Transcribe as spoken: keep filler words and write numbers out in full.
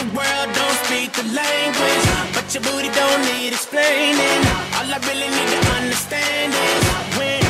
the world don't speak the language, but your booty don't need explaining. All I really need to understand is when